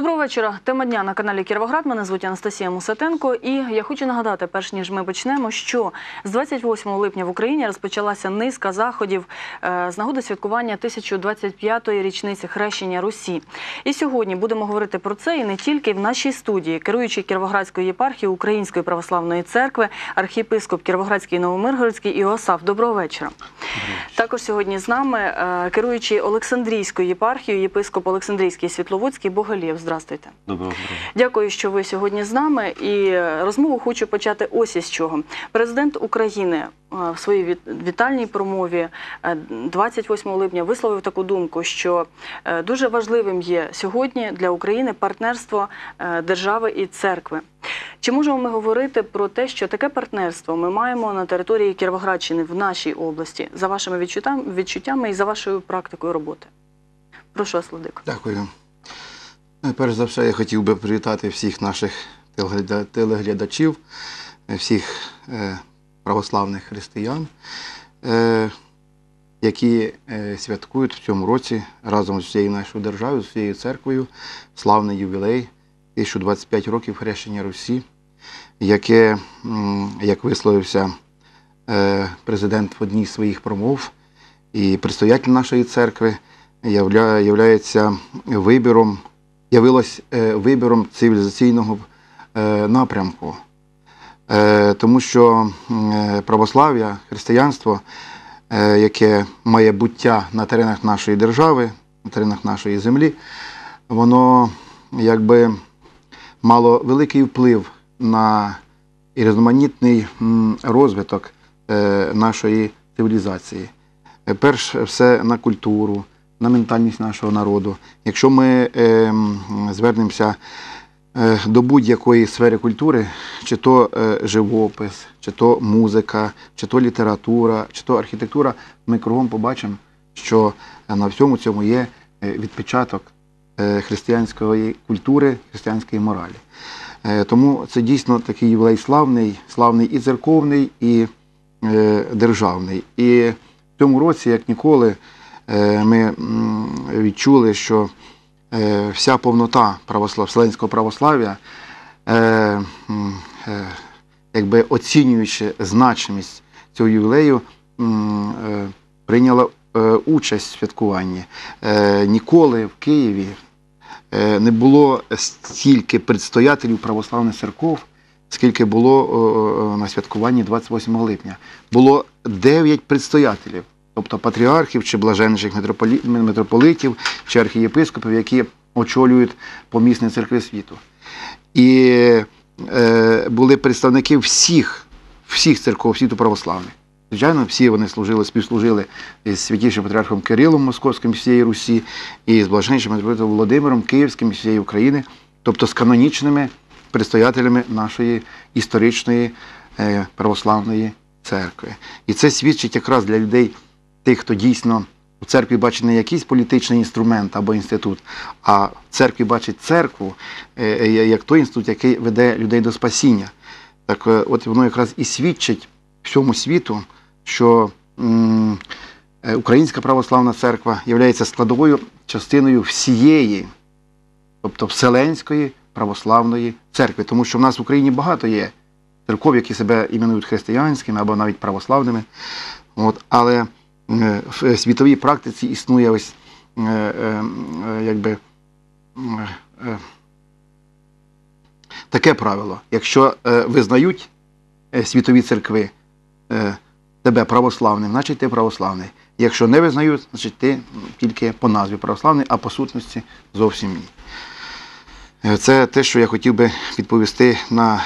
Доброго вечора. Тема дня на каналі Кіровоград. Мене звуть Анастасія Мусатенко. І я хочу нагадати, перш ніж ми почнемо, що з 28 липня в Україні розпочалася низка заходів з нагоди святкування 1025-ї річниці хрещення Русі. І сьогодні будемо говорити про це і не тільки в нашій студії. Керуючий Кіровоградської єпархії Української православної церкви, архієпископ Кіровоградський і Новомиргородський Іосаф. Доброго вечора. Також сьогодні з нами керуючий Олександрійською єпархією, єпископ Олександрійський і Світловодський Боголєв. Здравствуйте. Доброго. Дякую, що ви сьогодні з нами. І розмову хочу почати ось із чого. Президент України в своїй вітальній промові 28 липня висловив таку думку, що дуже важливим є сьогодні для України партнерство держави і церкви. Чи можемо ми говорити про те, що таке партнерство ми маємо на території Кіровоградщини в нашій області, за вашими відчуттями і за вашою практикою роботи? Прошу вас, Владико. Дякую. Перш за все, я хотів би привітати всіх наших телеглядачів, всіх православних християн, які святкують в цьому році разом з всією нашою державою, з всією церквою, славний ювілей 1025 років хрещення Русі, яке, як висловився президент в одній з своїх промов, і предстоятель нашої церкви, являється вибором цивілізаційного напрямку. Тому що православ'я, християнство, яке має буття на теренах нашої держави, на теренах нашої землі, воно якби мало великий вплив на різноманітний розвиток нашої цивілізації. Перш все на культуру, на ментальність нашого народу. Якщо ми звернемося до будь-якої сфери культури, чи то живопис, чи то музика, чи то література, чи то архітектура, ми кругом побачимо, що на всьому цьому є відпечаток християнської культури, християнської моралі. Тому це дійсно такий ювілей славний і церковний, і державний. І в цьому році, як ніколи, ми відчули, що вся повнота вселенського православ'я, якби оцінюючи значимість цього ювілею, прийняла участь в святкуванні. Ніколи в Києві не було стільки предстоятелів православних церков, скільки було на святкуванні 28 липня. Було 9 предстоятелів, тобто патріархів, чи блаженніших митрополитів, чи архієпископів, які очолюють помісні церкви світу. І були представники всіх церков світу православних. Звичайно, всі вони співслужили із святішим патріархом Кирилом Московським всієї Русі, і з блаженнішим митрополитом Володимиром Київським всієї України, тобто з канонічними предстоятелями нашої історичної православної церкви. І це свідчить якраз для людей, тих, хто дійсно у церкві бачить не якийсь політичний інструмент або інститут, а в церкві бачить церкву як той інститут, який веде людей до спасіння. Так от воно якраз і свідчить всьому світу, що Українська православна церква є складовою частиною всієї, тобто Вселенської православної церкви. Тому що в нас в Україні багато є церков, які себе іменують християнськими або навіть православними. Але в світовій практиці існує ось таке правило. Якщо визнають світові церкви тебе православним, значить ти православний. Якщо не визнають, значить ти тільки по назві православний, а по сутності зовсім ні. Це те, що я хотів би відповісти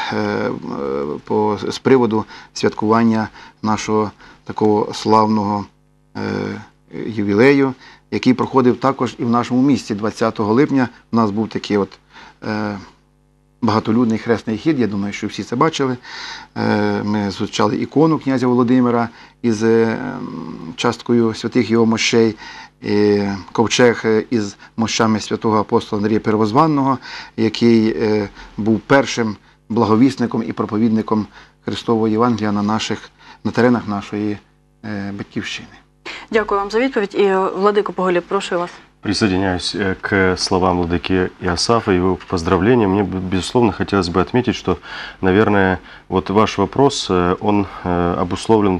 з приводу святкування нашого такого славного ювілею, який проходив також і в нашому місті. 20 липня у нас був такий багатолюдний хресний хід, я думаю, що всі це бачили. Ми зустрічали ікону князя Володимира із часткою святих його мощей, ковчег із мощами святого апостола Андрія Первозванного, який був першим благовісником і проповідником Христового Євангелія на теренах нашої батьківщини. Дякую вам за відповідь. І Владико Боголєв, прошу вас. Присоединяюсь к словам владыки Иосафа и его поздравлениям. Мне, безусловно, хотелось бы отметить, что, наверное, вот ваш вопрос, он обусловлен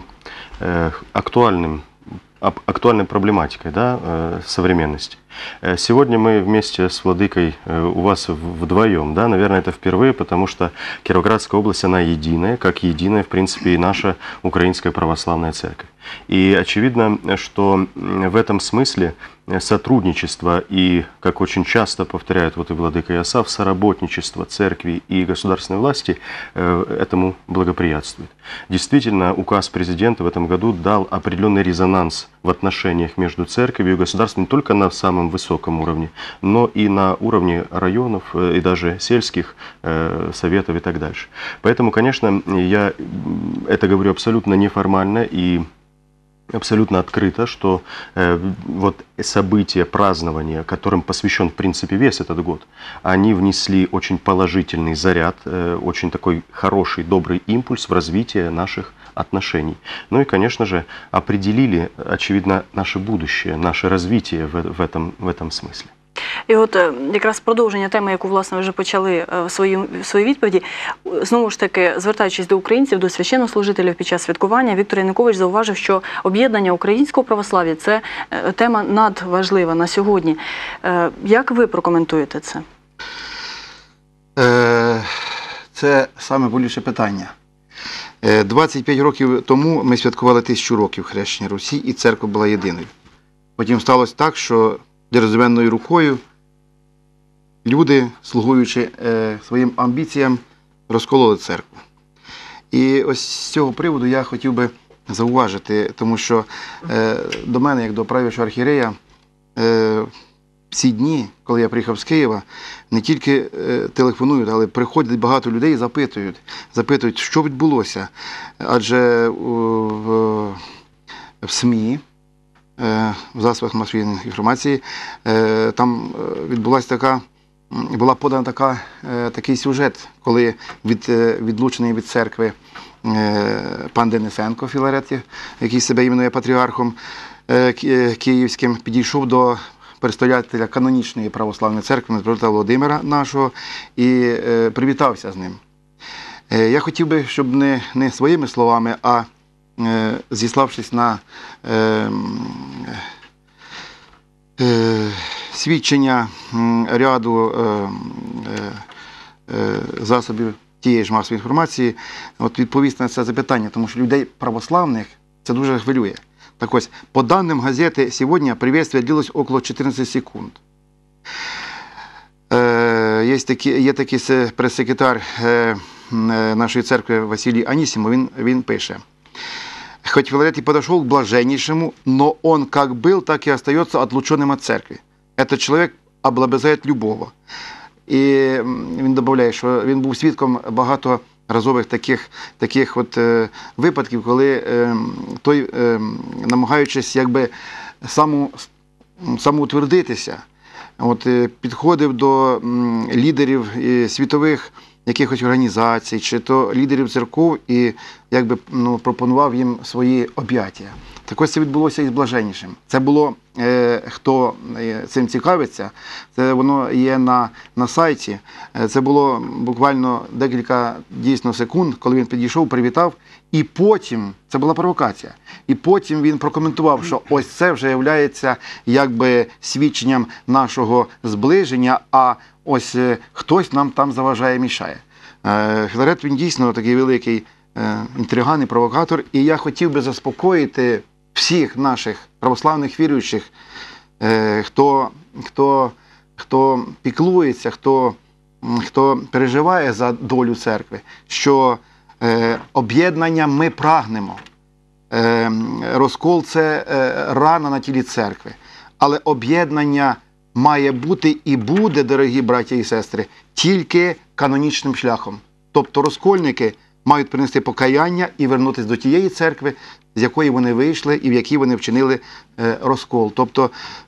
актуальной проблематикой, да, современности. Сегодня мы вместе с владыкой у вас вдвоем, да, наверное, это впервые, потому что Кировоградская область, она единая, как единая, в принципе, и наша Украинская Православная Церковь. И очевидно, что в этом смысле сотрудничество и, как очень часто повторяют вот и владыка Иосаф, соработничество церкви и государственной власти этому благоприятствует. Действительно, указ президента в этом году дал определенный резонанс в отношениях между церковью и государством не только на самом высоком уровне, но и на уровне районов и даже сельских советов и так дальше. Поэтому, конечно, я это говорю абсолютно неформально и абсолютно открыто, что вот события, празднования, которым посвящен, в принципе, весь этот год, они внесли очень положительный заряд, очень такой хороший, добрый импульс в развитие наших отношений. Ну и, конечно же, определили, очевидно, наше будущее, наше развитие в этом смысле. І от якраз продовження теми, яку, власне, вже почали в своїй відповіді, знову ж таки, звертаючись до українців, до священнослужителів під час святкування, Віктор Янукович зауважив, що об'єднання українського православ'я – це тема надважлива на сьогодні. Як ви прокоментуєте це? Це саме болюче питання. 25 років тому ми святкували 1000 років хрещення Русі, і церква була єдиною. Потім сталося так, що дерзновенною рукою люди, слугуючи своїм амбіціям, розкололи церкву. І ось з цього приводу я хотів би зауважити, тому що до мене, як до правлячого архієрея, всі дні, коли я приїхав з Києва, не тільки телефонують, але приходять багато людей і запитують, що відбулося. Адже в СМІ, в засобах масової інформації, там була подана такий сюжет, коли відлучений від церкви пан Денисенко Філарет, який себе іменує патріархом київським, підійшов до представителя канонічної православної церкви, митрополита Володимира нашого, і привітався з ним. Я хотів би, щоб не своїми словами, а зіславшись на свідчення ряду засобів тієї ж масової інформації, от відповісти на це запитання, тому що людей православних це дуже хвилює. Так ось, по данным газеты, сегодня приветствие длилось около 14 секунд. Є такий прес-секретар нашої церкви Василій Анісімов, він пише: «Хоть Филарет и подошел к блаженнейшему, но он как был, так и остается отлученным от церкви. Этот человек облобызает любого». І він додає, що він був свідком багаторазових таких випадків, коли той, намагаючись якби самоутвердитися, підходив до лідерів світових якихось організацій, чи то лідерів церков, і якби пропонував їм свої об'яття. Так ось це відбулося із блаженнішим. Це було, хто цим цікавиться, це воно є на сайті. Це було буквально декілька дійсно секунд, коли він підійшов, привітав, і потім, це була провокація, і потім він прокоментував, що ось це вже є якби свідченням нашого зближення, а ось хтось нам там заважає, мішає. Філарет, він дійсно такий великий інтриган і провокатор, і я хотів би заспокоїти всіх наших православних віруючих, хто піклується, хто переживає за долю церкви, що об'єднання ми прагнемо. Розкол – це рана на тілі церкви. Але об'єднання має бути і буде, дорогі браття і сестри, тільки канонічним шляхом. Тобто розкольники мають принести покаяння і вернутися до тієї церкви, з якої вони вийшли і в якій вони вчинили розкол. Тобто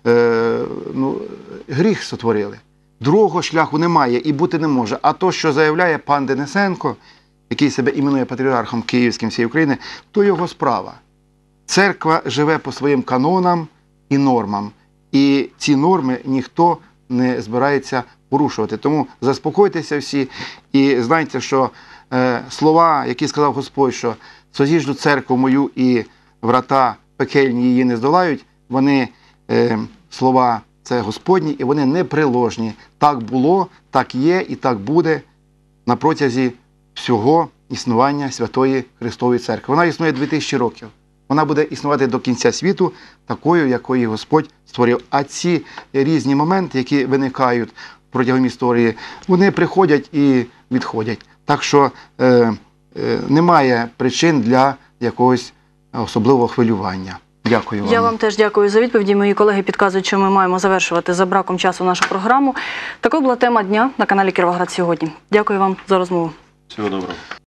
гріх сотворили. Другого шляху немає і бути не може. А то, що заявляє пан Денисенко, який себе іменує патріархом Київським всієї України, то його справа. Церква живе по своїм канонам і нормам. І ці норми ніхто не збирається порушувати. Тому заспокойтеся всі і знайте, що слова, які сказав Господь, що «Созіжду церкву мою і врата пекельні її не здолають», вони слова це Господні і вони неприложні. Так було, так є і так буде на протязі всього існування Святої Христової Церкви. Вона існує 2000 років. Вона буде існувати до кінця світу такою, якою Господь створив. А ці різні моменти, які виникають протягом історії, вони приходять і відходять. Так що немає причин для якогось особливого хвилювання. Дякую вам. Я вам теж дякую за відповіді. Мої колеги підказують, що ми маємо завершувати за браком часу нашу програму. Такою була тема дня на каналі «Кіровоград сьогодні». Дякую вам за розмову. Всего доброго.